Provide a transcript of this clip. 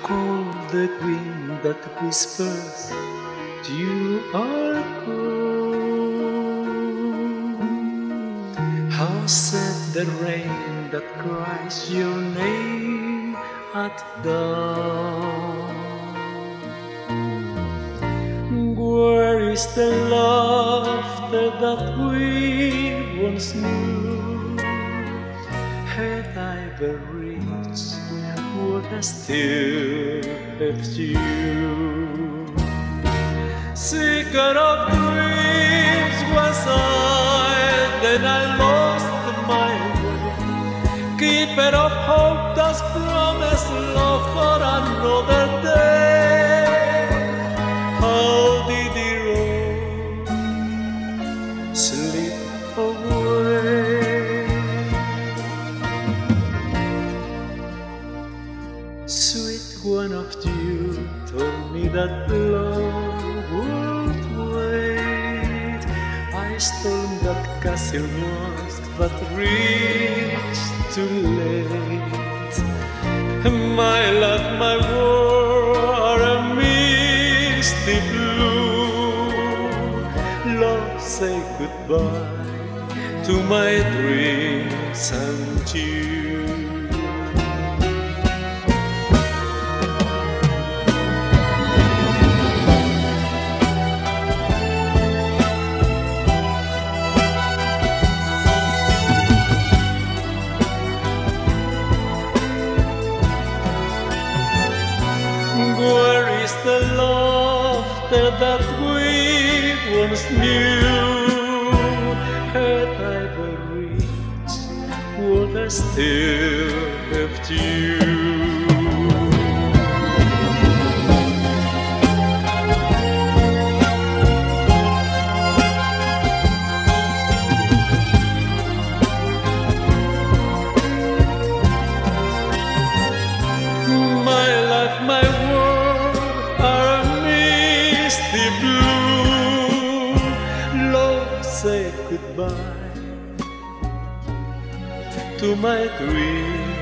call the wind that whispers, you are cold. How sad the rain that cries your name at dawn. Where is the laughter that we once knew? Had I ever reached what I still have you? Seeker of dreams was I, then I lost my way. Keeper of hope that's promised love for another day. How did he roll, slip away? Sweet one of you told me that love would wait. I stormed that castle once, but reached too late. My love, my world are a misty blue. Love, say goodbye to my dreams and you. Where is the laughter that we once knew? Had I ever reached what I still have you? My life, my world are a misty blue. Love, say goodbye to my dreams.